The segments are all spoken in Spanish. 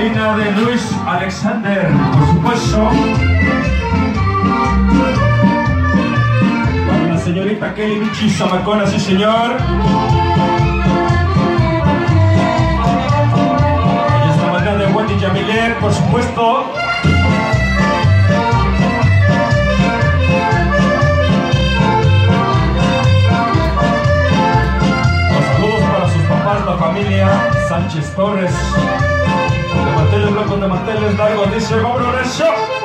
sobrina de Luis Alexander, por supuesto. Para la señorita Kelly Michi Zamacona, sí señor. Ella está mandando de Wendy Yamilet, por supuesto. La familia Sánchez Torres de manteles blancos, de manteles largos, dice vámonos recio.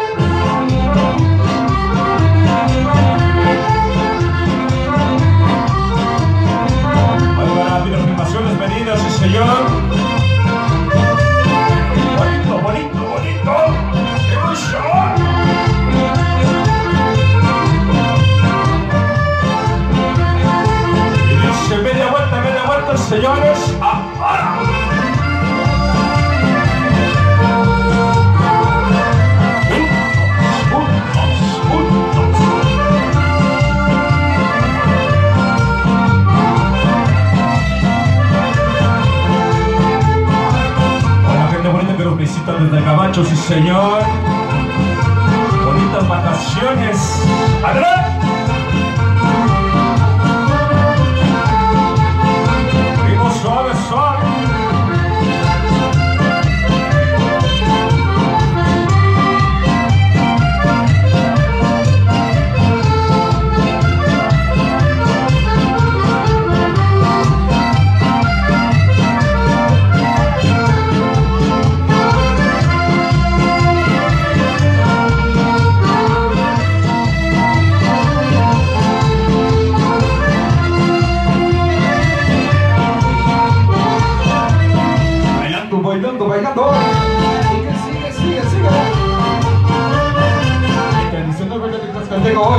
Ahí van a afirmaciones venidas, sí señor. Bonito, bonito, bonito. ¡Qué emoción! Y dice media vuelta, señores, ahora. Hola, gente bonita que nos visita desde el Gabacho, sí señor. Bonitas vacaciones. ¡Adelante! Suave, suave. Bailando. Sigue. Tradición del baile de Tlaxcalteca hoy.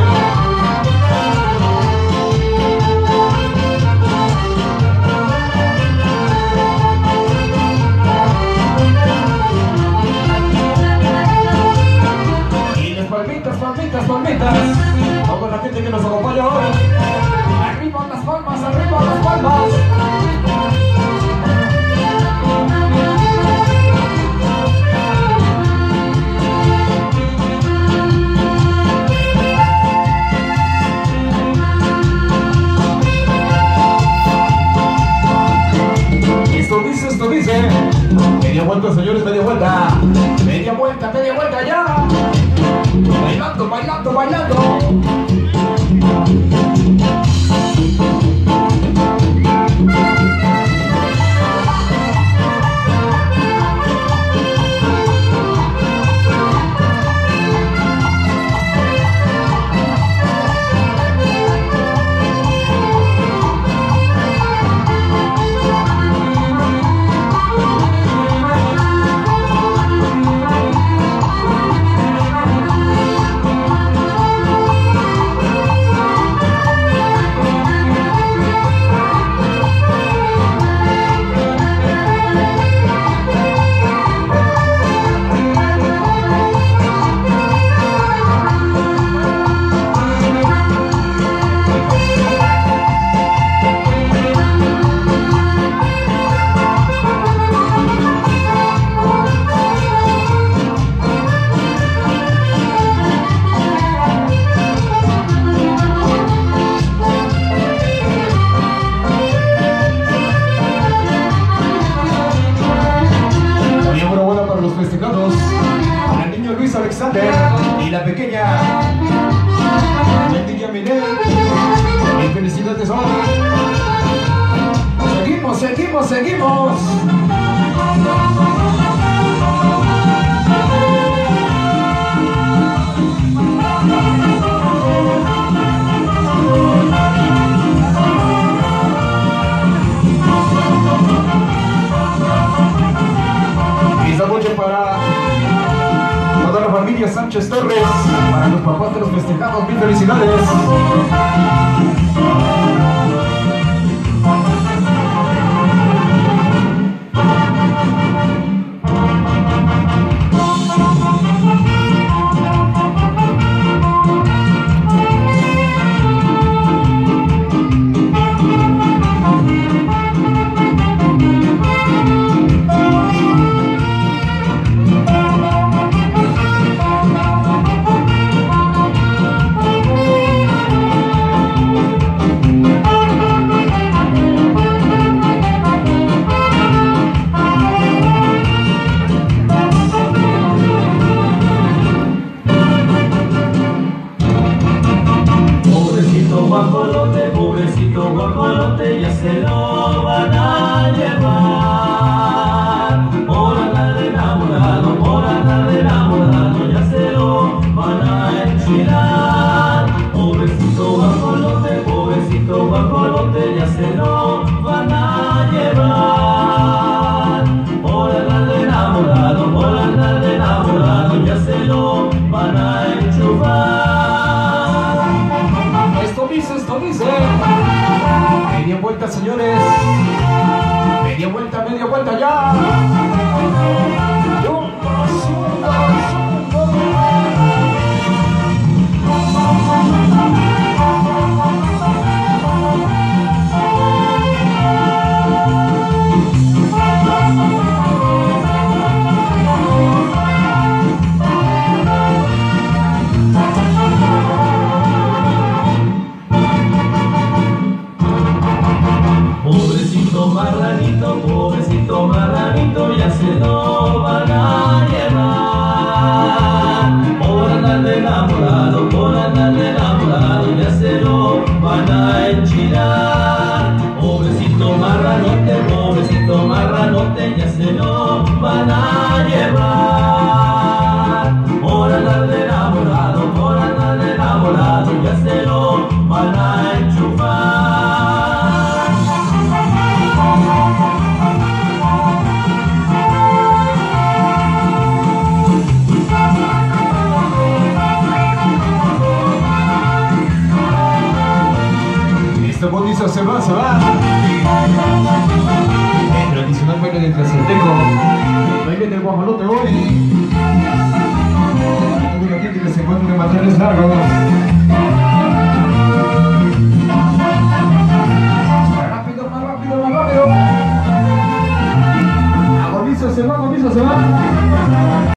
Y las palmitas. Toda la gente que nos acompaña hoy. Arriba las palmas. Esto dice, media vuelta, señores, media vuelta ya. Bailando. Luis Alexander y la pequeña Wendy Yamilet. Y felicidades hoy. Seguimos. Y esta noche para toda la familia Sánchez Torres, para los papás de los festejados, mil felicidades. vuelta, señores. Media vuelta ya. Pobrecito marranito, ya se lo van a llevar. Por andar enamorado, ya se lo van a enchilar. Pobrecito marranote, ya se lo van a llevar. Por andar enamorado, ya se lo van a enchufar. Este bonizo se va. El tradicional baile del Tlaxcalteco. El baile del guajolote hoy. Toda la gente que se encuentra en manteles largos.